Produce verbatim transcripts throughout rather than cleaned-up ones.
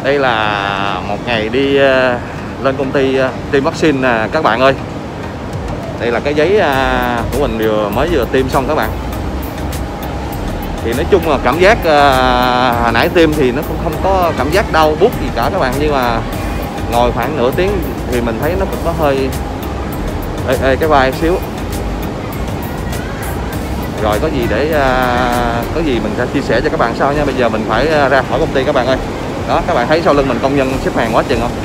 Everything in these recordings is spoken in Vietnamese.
Đây là một ngày đi lên công ty tiêm vaccine nè các bạn ơi. Đây là cái giấy của mình vừa mới vừa tiêm xong các bạn. Thì nói chung là cảm giác hồi nãy tiêm thì nó cũng không có cảm giác đau buốt gì cả các bạn, nhưng mà ngồi khoảng nửa tiếng thì mình thấy nó cũng có hơi ê, ê, cái vai xíu. Rồi có gì để có gì mình sẽ chia sẻ cho các bạn sau nha. Bây giờ mình phải ra khỏi công ty các bạn ơi. Đó, các bạn thấy sau lưng mình công nhân xếp hàng quá chừng không?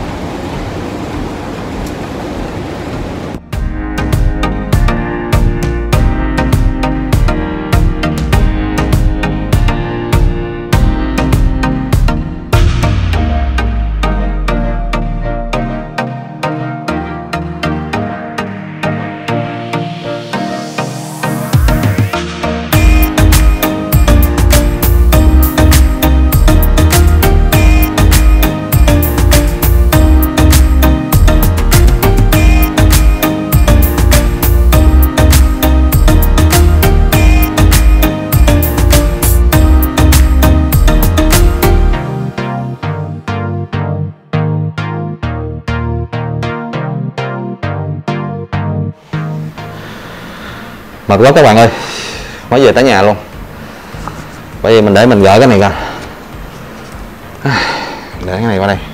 Mệt quá các bạn ơi, mới về tới nhà luôn. Bởi vì mình để mình gỡ cái này ra, để cái này qua đây.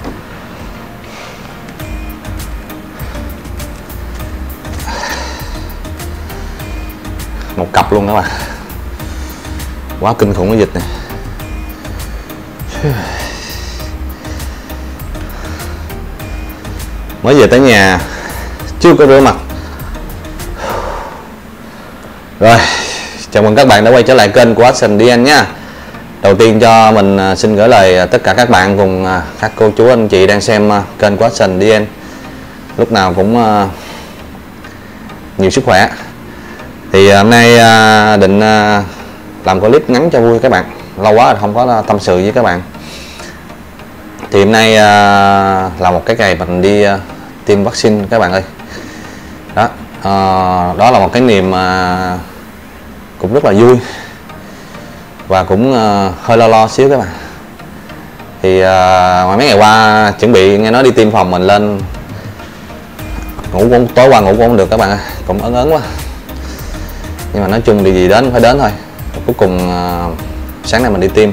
Một cặp luôn các bạn, quá kinh khủng cái dịch này. Mới về tới nhà chưa có rửa mặt. Rồi, chào mừng các bạn đã quay trở lại kênh của Action đê en nhé. Đầu tiên cho mình xin gửi lời tất cả các bạn cùng các cô chú anh chị đang xem kênh của Action đê en lúc nào cũng nhiều sức khỏe. Thì hôm nay định làm clip ngắn cho vui các bạn, lâu quá rồi không có tâm sự với các bạn. Thì hôm nay là một cái ngày mình đi tiêm vaccine các bạn ơi. Đó, đó là một cái niềm cũng rất là vui và cũng uh, hơi lo lo xíu các bạn. Thì uh, mấy ngày qua chuẩn bị nghe nói đi tiêm phòng mình lên ngủ cũng tối qua ngủ cũng không được các bạn ơi, cũng ớn ớn quá. Nhưng mà nói chung thì gì đến phải đến thôi. Cuối cùng uh, sáng nay mình đi tiêm.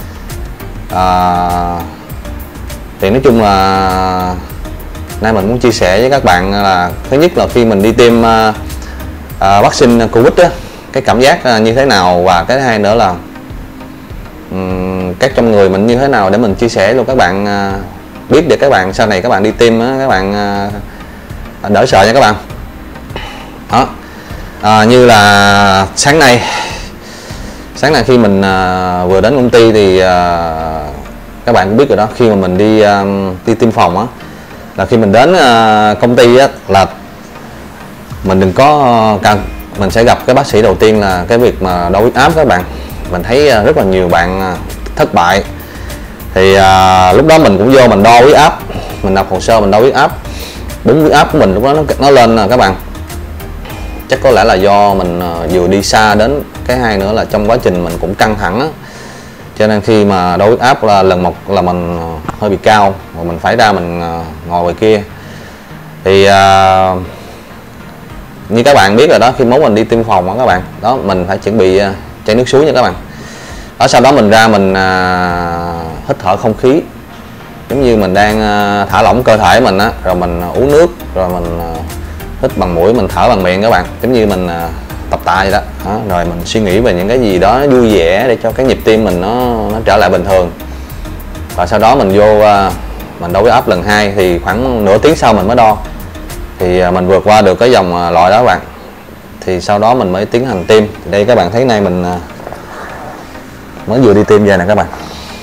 Uh, thì nói chung là nay mình muốn chia sẻ với các bạn là thứ nhất là khi mình đi tiêm uh, uh, vaccine Covid á, cái cảm giác như thế nào, và cái thứ hai nữa là um, các trong người mình như thế nào để mình chia sẻ luôn các bạn uh, biết, để các bạn sau này các bạn đi tiêm uh, các bạn uh, đỡ sợ nha các bạn. Đó, uh, như là sáng nay sáng nay khi mình uh, vừa đến công ty thì uh, các bạn cũng biết rồi đó, khi mà mình đi uh, đi tiêm phòng á, là khi mình đến uh, công ty á, là mình đừng có uh, mình sẽ gặp cái bác sĩ đầu tiên là cái việc mà đo huyết áp các bạn. Mình thấy rất là nhiều bạn thất bại. Thì à, lúc đó mình cũng vô mình đo huyết áp, mình đọc hồ sơ mình đo huyết áp, đúng huyết áp của mình lúc đó nó, nó lên các bạn. Chắc có lẽ là do mình vừa đi xa đến, cái hai nữa là trong quá trình mình cũng căng thẳng á, cho nên khi mà đo huyết áp là lần một là mình hơi bị cao, và mình phải ra mình ngồi ngoài kia. Thì à, như các bạn biết rồi đó, khi muốn mình đi tiêm phòng đó các bạn, đó mình phải chuẩn bị uh, chai nước suối nha các bạn. Đó, sau đó mình ra mình uh, hít thở không khí, giống như mình đang uh, thả lỏng cơ thể mình á, rồi mình uh, uống nước, rồi mình uh, hít bằng mũi, mình thở bằng miệng các bạn, giống như mình uh, tập tạ vậy đó. Đó. Rồi mình suy nghĩ về những cái gì đó vui vẻ để cho cái nhịp tim mình nó nó trở lại bình thường. Và sau đó mình vô uh, mình đo huyết áp lần hai, thì khoảng nửa tiếng sau mình mới đo. Thì mình vượt qua được cái dòng loại đó các bạn. Thì sau đó mình mới tiến hành tiêm. Đây các bạn thấy nay mình mới vừa đi tiêm về nè các bạn.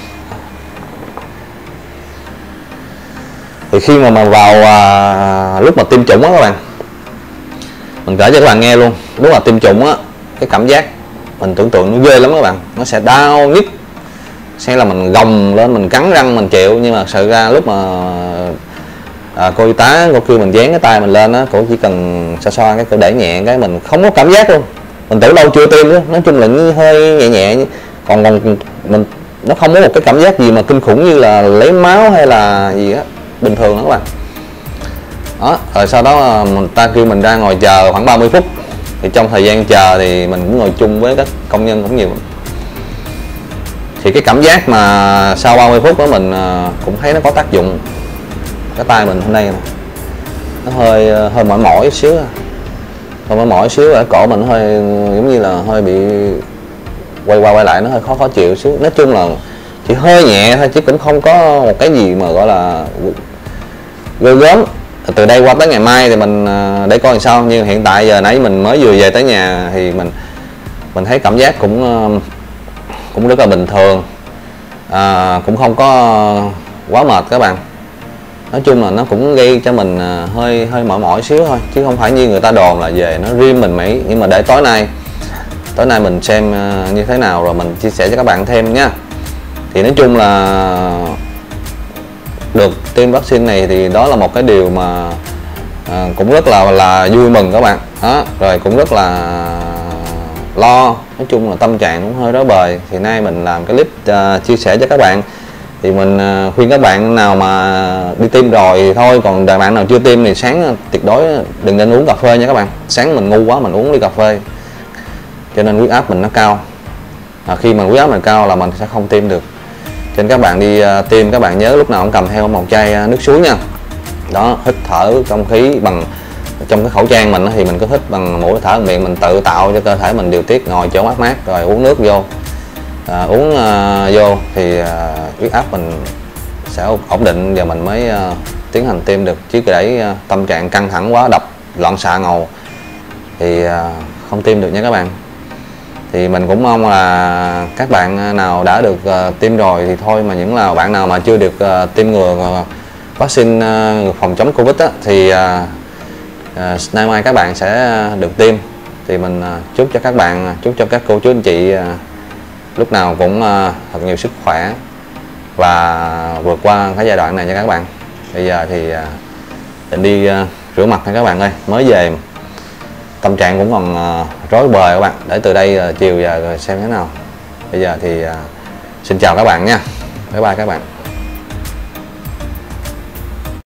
Thì khi mà mà vào à, lúc mà tiêm chủng á các bạn, mình kể cho các bạn nghe luôn. Lúc mà tiêm chủng á, cái cảm giác mình tưởng tượng nó ghê lắm các bạn. Nó sẽ đau nhức, sẽ là mình gồng lên, mình cắn răng mình chịu. Nhưng mà sự ra lúc mà à, cô y tá cô kêu mình dán cái tay mình lên á, cô chỉ cần xoa xoa cái, cô để nhẹ cái mình không có cảm giác luôn. Mình tưởng đâu chưa tiêm nữa, nói chung là hơi nhẹ nhẹ. Còn còn mình nó không có một cái cảm giác gì mà kinh khủng như là lấy máu hay là gì á, bình thường đó các bạn. Đó, rồi sau đó người ta kêu mình ra ngồi chờ khoảng ba mươi phút, thì trong thời gian chờ thì mình cũng ngồi chung với các công nhân cũng nhiều, thì cái cảm giác mà sau ba mươi phút đó mình cũng thấy nó có tác dụng. Cái tay mình hôm nay này, nó hơi hơi mỏi mỏi xíu, hơi mỏi mỏi xíu, ở cổ mình hơi giống như là hơi bị quay qua quay lại, nó hơi khó khó chịu xíu. Nói chung là chỉ hơi nhẹ thôi chứ cũng không có một cái gì mà gọi là ghê gớm. Từ đây qua tới ngày mai thì mình để coi làm sao, nhưng hiện tại giờ nãy mình mới vừa về tới nhà thì mình mình thấy cảm giác cũng cũng rất là bình thường, à, cũng không có quá mệt các bạn. Nói chung là nó cũng gây cho mình hơi hơi mỏi mỏi xíu thôi, chứ không phải như người ta đồn là về nó riêng mình mấy. Nhưng mà để tối nay tối nay mình xem như thế nào rồi mình chia sẻ cho các bạn thêm nha. Thì nói chung là được tiêm vaccine này thì đó là một cái điều mà à, cũng rất là là vui mừng các bạn. Đó, rồi cũng rất là lo, nói chung là tâm trạng cũng hơi rối bời. Thì nay mình làm cái clip uh, chia sẻ cho các bạn. Thì mình uh, khuyên các bạn nào mà đi tiêm rồi thì thôi, còn đời bạn nào chưa tiêm thì sáng tuyệt đối đừng nên uống cà phê nha các bạn. Sáng mình ngu quá mình uống ly cà phê, cho nên huyết áp mình nó cao. À, khi mà huyết áp mình cao là mình sẽ không tiêm được. Cho nên các bạn đi uh, tiêm, các bạn nhớ lúc nào cũng cầm theo một chai uh, nước suối nha. Đó, hít thở không khí bằng trong cái khẩu trang mình thì mình cứ hít bằng mũi, thở bằng miệng, mình tự tạo cho cơ thể mình điều tiết, ngồi chỗ mát mát rồi uống nước vô, à, uống uh, vô thì uh, huyết áp mình sẽ ổn định và mình mới uh, tiến hành tiêm được. Chứ để uh, tâm trạng căng thẳng quá, đập loạn xạ ngầu thì uh, không tiêm được nha các bạn. Thì mình cũng mong là các bạn nào đã được uh, tiêm rồi thì thôi, mà những là bạn nào mà chưa được uh, tiêm ngừa uh, vaccine uh, phòng chống Covid á, thì uh, uh, nay mai các bạn sẽ được tiêm. Thì mình uh, chúc cho các bạn, chúc cho các cô chú anh chị uh, lúc nào cũng uh, thật nhiều sức khỏe và vượt qua cái giai đoạn này nha các bạn. Bây giờ thì uh, định đi uh, rửa mặt nha các bạn ơi, mới về tâm trạng cũng còn uh, rối bời các bạn. Để từ đây uh, chiều giờ rồi xem thế nào. Bây giờ thì uh, xin chào các bạn nha, bye bye các bạn.